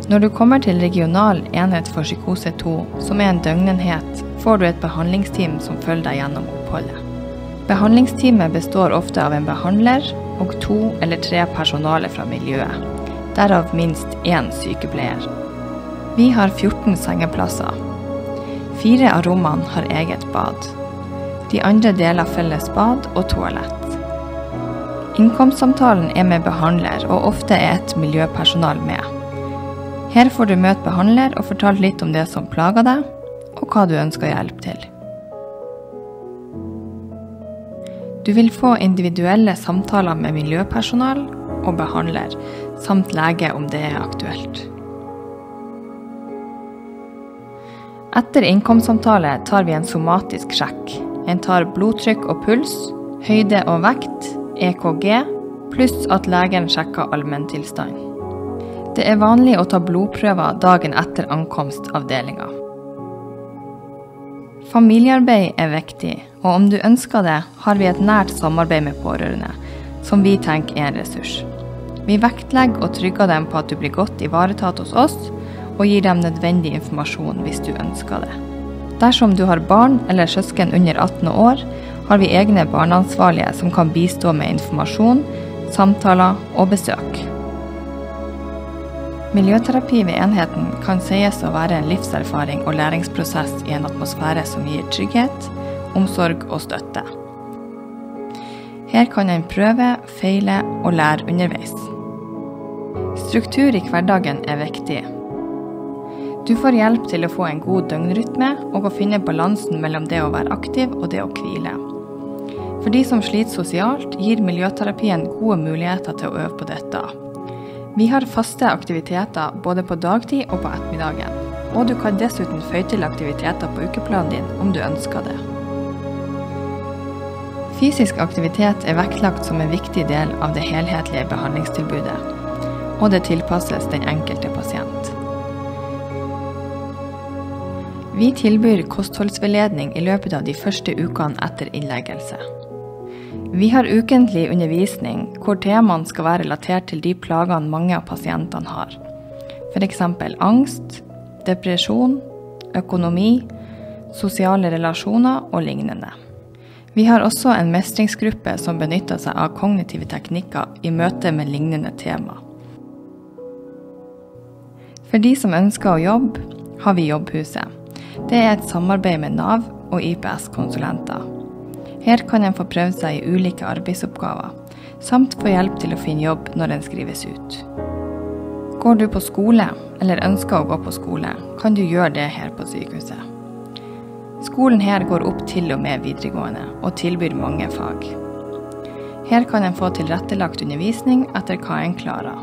Når du kommer til regional enhet for psykose 2, som en døgnenhet, får du et behandlingsteam som følger deg gjennom oppholdet. Behandlingsteamet består ofte av en behandler og 2 eller 3 personale fra miljøet, derav minst 1 sykepleier. Vi har 14 sengeplasser. 4 av rommene har eget bad. De andre deler felles bad og toalett. Innkomstsamtalen er med behandler, og ofte er et miljøpersonal med. Her får du møte behandler og fortalt litt om det som plager deg, og hva du ønsker hjelp til. Du vil få individuelle samtaler med miljøpersonal og behandler, samt lege om det er aktuelt. Etter innkomstsamtale tar vi en somatisk sjekk. En tar blodtrykk og puls, høyde og vekt, EKG, pluss at legen sjekker allmenntilstand. Det er vanlig å ta blodprøver dagen etter ankomst avdelingen. Familiearbeid er viktig, og om du ønsker det, har vi et nært samarbeid med pårørende, som vi tenker er en ressurs. Vi vektlegger og trygger dem på at du blir godt ivaretatt hos oss, og gir dem nødvendig informasjon hvis du ønsker det. Dersom du har barn eller søsken under 18 år, har vi egne barneansvarlige som kan bistå med informasjon, samtaler og besøk. Miljøterapi ved enheten kan sies å være en livserfaring og læringsprosess i en atmosfære som gir trygghet, omsorg og støtte. Her kan en prøve, feile og lære underveis. Struktur i hverdagen er viktig. Du får hjelp til å få en god døgnrytme og å finne balansen mellom det å være aktiv og det å hvile. For de som sliter sosialt, gir miljøterapien gode muligheter til å øve på dette. Vi har faste aktiviteter både på dagtid og på ettermiddagen, og du kan dessuten føye til aktiviteter på ukeplanen din om du ønsker det. Fysisk aktivitet er vektlagt som en viktig del av det helhetlige behandlingstilbudet, og det tilpasses den enkelte pasient. Vi tilbyr kostholdsveiledning i løpet av de første ukene etter innleggelse. Vi har ukentlig undervisning hvor temaene skal være relatert til de plagene mange av pasientene har. For eksempel angst, depresjon, økonomi, sosiale relasjoner og lignende. Vi har også en mestringsgruppe som benytter seg av kognitive teknikker i møte med lignende tema. For de som ønsker å jobbe, har vi Jobbhuset. Det er et samarbeid med NAV og IPS-konsulenter. Her kan en få prøve seg i ulike arbeidsoppgaver, samt få hjelp til å finne jobb når en skrives ut. Går du på skole, eller ønsker å gå på skole, kan du gjøre det her på sykehuset. Skolen her går opp til og med videregående, og tilbyr mange fag. Her kan en få tilrettelagt undervisning etter hva en klarer.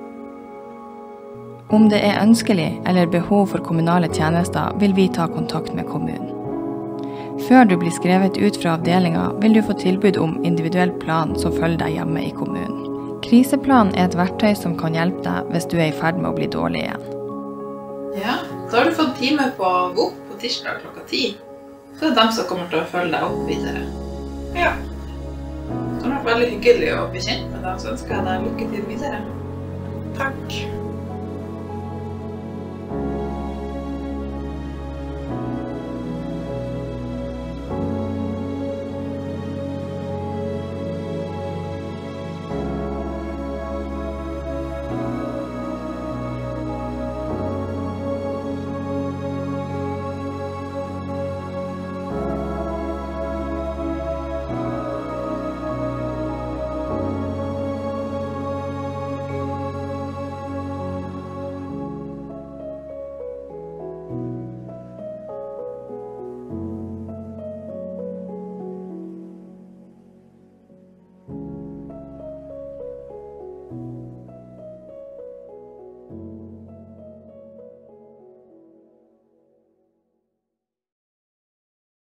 Om det er ønskelig eller behov for kommunale tjenester, vil vi ta kontakt med kommunen. Før du blir skrevet ut fra avdelingen, vil du få tilbud om individuell plan som følger deg hjemme i kommunen. Kriseplan er et verktøy som kan hjelpe deg hvis du er i ferd med å bli dårlig igjen. Ja, så har du fått time på VOP på tirsdag klokka 10. Så er det dem som kommer til å følge deg opp videre. Ja. Det har vært veldig hyggelig å bli kjent med deg, så ønsker jeg deg lykke til videre. Takk.